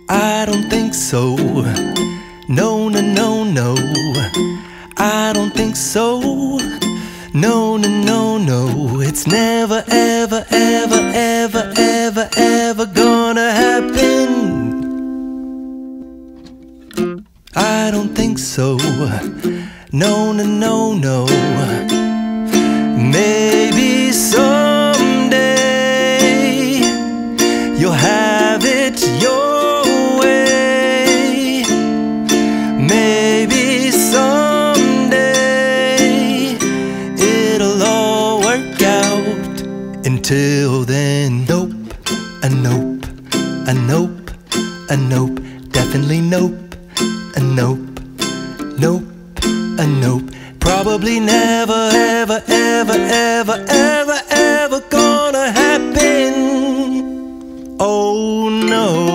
I don't think so. No, no, no, no. I don't think so. No, no, no, no. It's never, ever, ever, ever, ever, ever gonna happen. I don't think so. No, no, no, no. Maybe someday you'll have it your way. Maybe someday it'll all work out. Until then, nope, a nope, a nope, a nope, definitely nope, a nope, nope, a nope. Probably never, ever, ever, ever, ever, ever gonna happen. Oh no.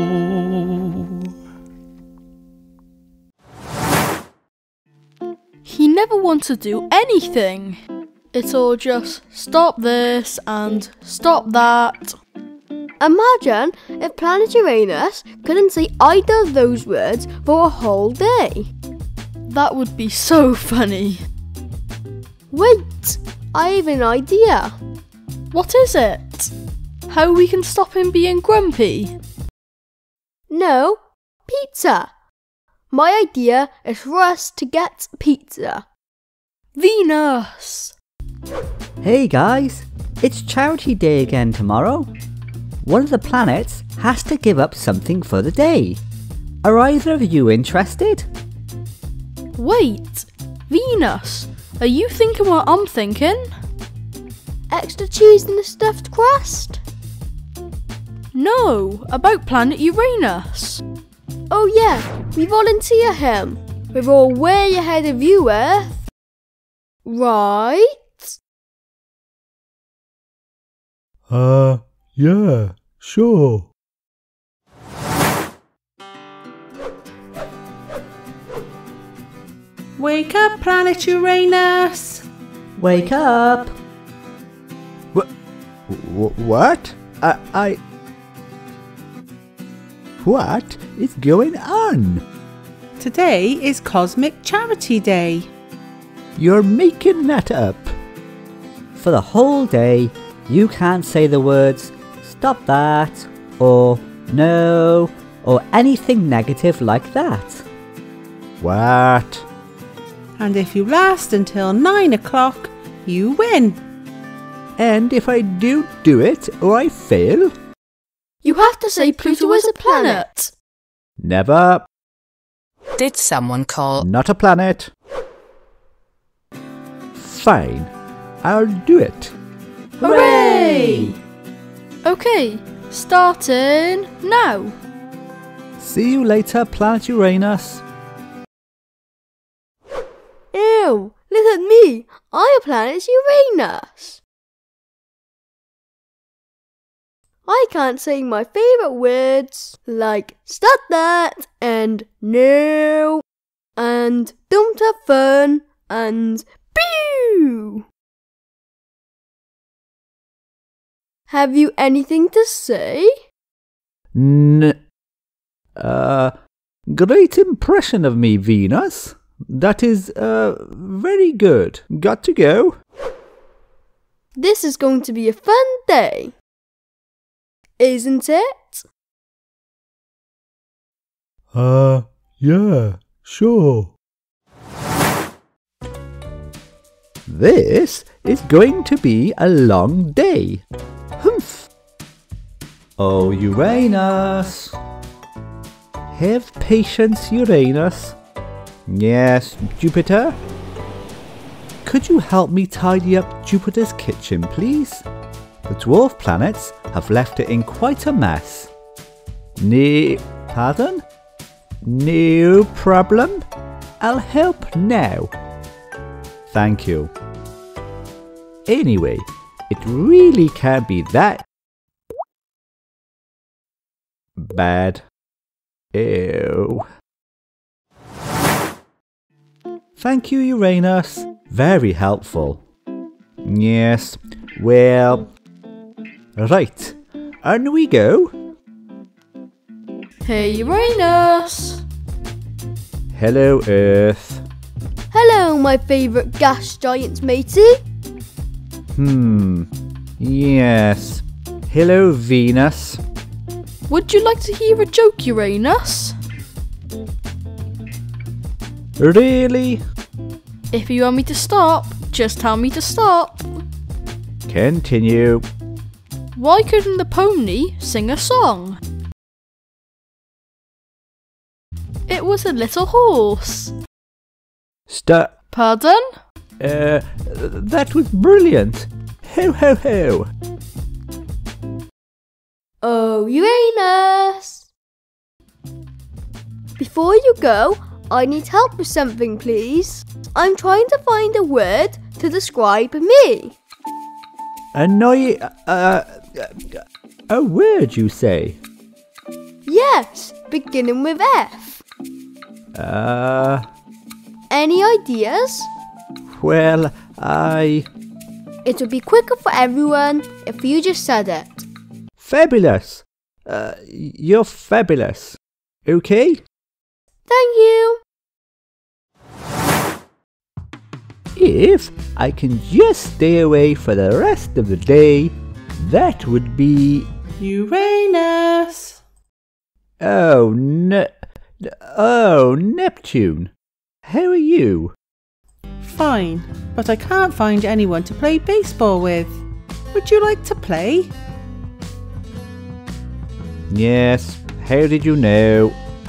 He never wants to do anything. It's all just stop this and stop that. Imagine if planet Uranus couldn't say either of those words for a whole day. That would be so funny. Wait, I have an idea. What is it? How we can stop him being grumpy? No, pizza. My idea is for us to get pizza. Venus! Hey guys, it's Charity Day again tomorrow. One of the planets has to give up something for the day. Are either of you interested? Wait, Venus, are you thinking what I'm thinking? Extra cheese in the stuffed crust? No, about planet Uranus. Oh yeah, we volunteer him. We're all way ahead of you, Earth. Right? Yeah, sure. Wake up, planet Uranus! Wake up! What? What is going on? Today is Cosmic Charity Day. You're making that up. For the whole day, you can't say the words stop that, or no, or anything negative like that. What? And if you last until 9 o'clock, you win. And if I don't do it or I fail? You have to say Pluto is a planet. Never. Did someone call? Not a planet. Fine, I'll do it. Hooray! Okay, starting now. See you later, planet Uranus. Ew, look at me. I'm planet Uranus. I can't say my favourite words like stop that and no and don't have fun and pew. Have you anything to say? Great impression of me, Venus. That is, very good. Got to go. This is going to be a fun day. Isn't it? Yeah, sure. This is going to be a long day. Humph. Oh, Uranus. Have patience, Uranus. Yes, Jupiter? Could you help me tidy up Jupiter's kitchen, please? The dwarf planets have left it in quite a mess. Pardon? No problem. I'll help now. Thank you. Anyway, it really can't be that bad. Ew. Thank you, Uranus. Very helpful. Yes, well... Right, on we go. Hey Uranus! Hello, Earth. Hello, my favourite gas giants, matey. Yes. Hello, Venus. Would you like to hear a joke, Uranus? Really? If you want me to stop, just tell me to stop. Continue. Why couldn't the pony sing a song? It was a little horse. Pardon? That was brilliant. Ho, ho, ho. Oh, Uranus! Before you go, I need help with something, please. I'm trying to find a word to describe me. A word, you say? Yes, beginning with F. Any ideas? Well, It would be quicker for everyone if you just said it. Fabulous. You're fabulous. Okay? Thank you. If I can just stay away for the rest of the day, that would be... Uranus. Oh, Neptune. How are you? Fine, but I can't find anyone to play baseball with. Would you like to play? Yes, how did you know?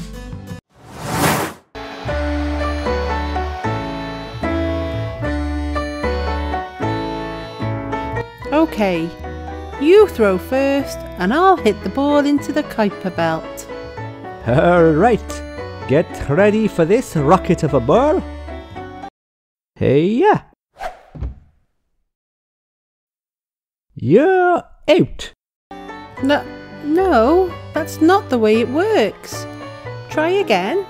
Okay, you throw first and I'll hit the ball into the Kuiper Belt. Alright, get ready for this rocket of a ball. Hey-ya! You're out! No, that's not the way it works. Try again.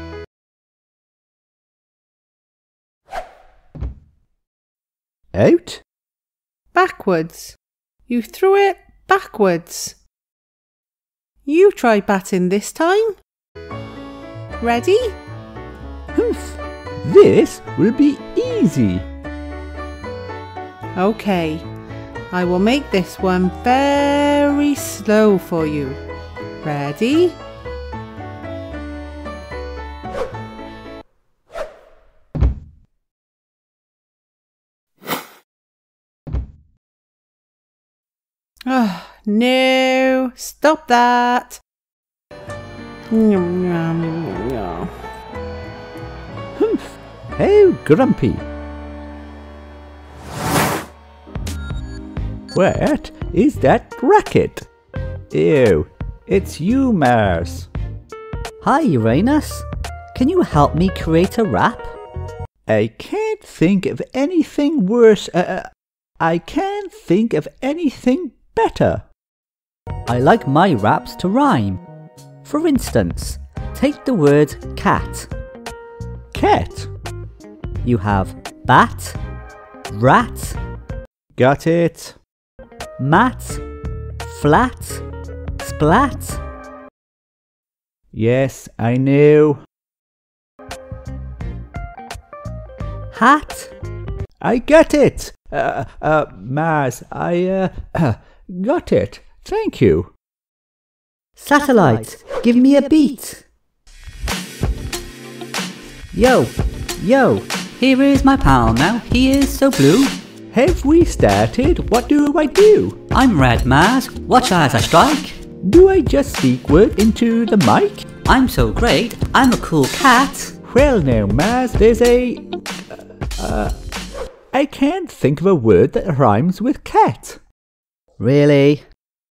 Out? Backwards. You threw it backwards. You try batting this time. Ready? Humph! This will be easy. Okay, I will make this one very slow for you. Ready? Oh, no, stop that. Humph! How grumpy! What is that racket? Ew, it's you, Mars. Hi Uranus, can you help me create a rap? I can't think of anything worse. I can't think of anything better. I like my raps to rhyme. For instance, take the word cat. Cat. You have bat, rat, Got it. mat, flat, splat. Yes, I know. Hat. I got it. Mars, I got it. Thank you. Satellite, give me a beat. Yo, here is my pal now, he is so blue. Have we started? What do I do? I'm Red Mars, watch as I strike. Do I just speak word into the mic? I'm so great, I'm a cool cat. Well now, Mars, there's I can't think of a word that rhymes with cat. Really?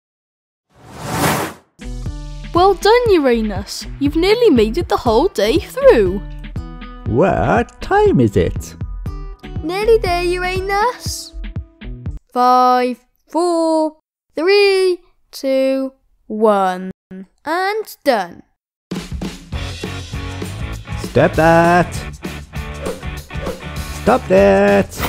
Well done, Uranus. You've nearly made it the whole day through. What time is it? Nearly there, Uranus. 5, 4, 3, 2, 1. And done. Stop that! Stop that!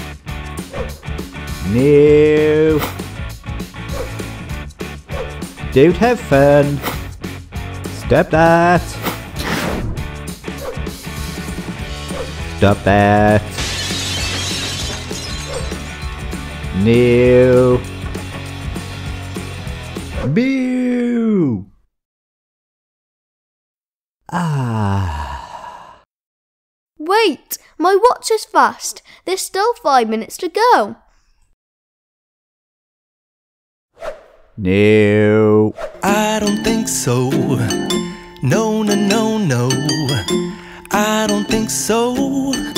No! Don't have fun. Stop that. Stop that. No. Boo. Ah. Wait, my watch is fast. There's still 5 minutes to go. No. I don't think so. No, no, no, no. I don't think so.